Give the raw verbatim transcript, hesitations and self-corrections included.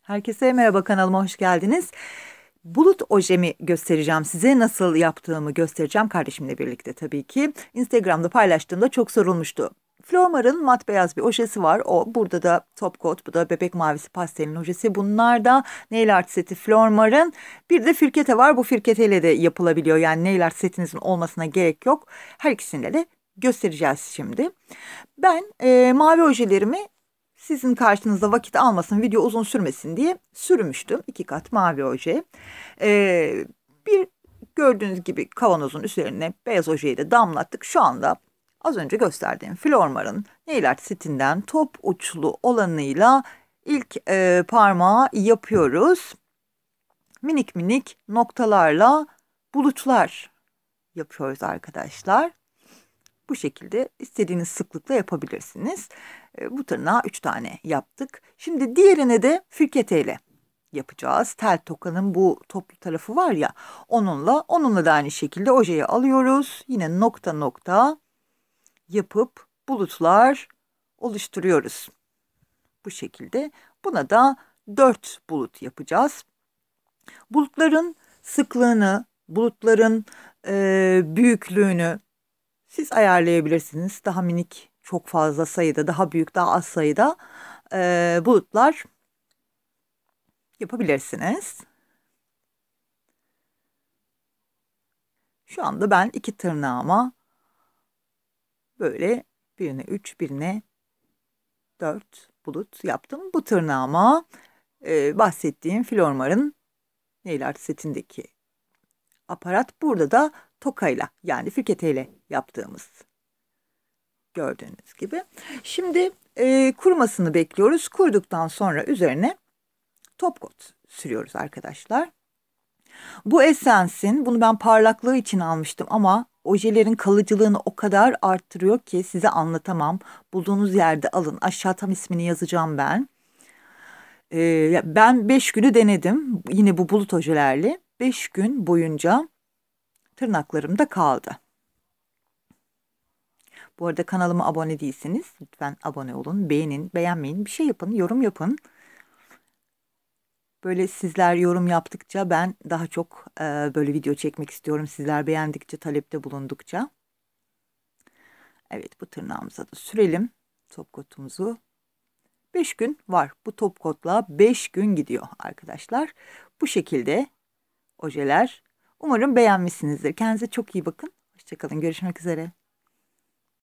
Herkese merhaba, kanalıma hoş geldiniz. Bulut ojemi göstereceğim size. Nasıl yaptığımı göstereceğim kardeşimle birlikte tabii ki. Instagram'da paylaştığımda çok sorulmuştu. Flormar'ın mat beyaz bir ojesi var. O burada da top coat, bu da bebek mavisi pastelin ojesi. Bunlar da nail art seti Flormar'ın. Bir de firkete var. Bu firketeyle de yapılabiliyor. Yani nail art setinizin olmasına gerek yok. Her ikisinde de göstereceğiz şimdi. Ben e, mavi ojelerimi sizin karşınızda vakit almasın, video uzun sürmesin diye sürmüştüm. İki kat mavi oje. Ee, bir gördüğünüz gibi kavanozun üzerine beyaz ojeyi de damlattık. Şu anda az önce gösterdiğim Flormar'ın nail art setinden top uçlu olanıyla ilk e, parmağı yapıyoruz. Minik minik noktalarla bulutlar yapıyoruz arkadaşlar. Bu şekilde istediğiniz sıklıkla yapabilirsiniz. E, bu tırnağı üç tane yaptık. Şimdi diğerine de firketeyle yapacağız. Tel tokanın bu toplu tarafı var ya, onunla onunla da aynı şekilde ojeyi alıyoruz. Yine nokta nokta yapıp bulutlar oluşturuyoruz. Bu şekilde buna da dört bulut yapacağız. Bulutların sıklığını, bulutların e, büyüklüğünü siz ayarlayabilirsiniz. Daha minik, çok fazla sayıda, daha büyük, daha az sayıda e, bulutlar yapabilirsiniz. Şu anda ben iki tırnağıma böyle birine üç, birine dört bulut yaptım. Bu tırnağıma e, bahsettiğim Flormar'ın nail art setindeki aparat. Burada da tokayla, yani firketeyle yaptığımız, gördüğünüz gibi. Şimdi e, kurumasını bekliyoruz. Kuruduktan sonra üzerine top coat sürüyoruz arkadaşlar. Bu Essence'in, bunu ben parlaklığı için almıştım ama ojelerin kalıcılığını o kadar arttırıyor ki size anlatamam. Bulduğunuz yerde alın. Aşağı tam ismini yazacağım ben. Ee, ben beş günü denedim. Yine bu bulut ojelerle. beş gün boyunca tırnaklarımda kaldı. Bu arada kanalıma abone değilseniz lütfen abone olun. Beğenin, beğenmeyin, bir şey yapın, yorum yapın. Böyle sizler yorum yaptıkça ben daha çok e, böyle video çekmek istiyorum. Sizler beğendikçe, talepte bulundukça. Evet, bu tırnağımıza da sürelim top coat'umuzu. beş gün var. Bu top coat'la beş gün gidiyor arkadaşlar. Bu şekilde ojeler. Umarım beğenmişsinizdir. Kendinize çok iyi bakın. Hoşça kalın. Görüşmek üzere.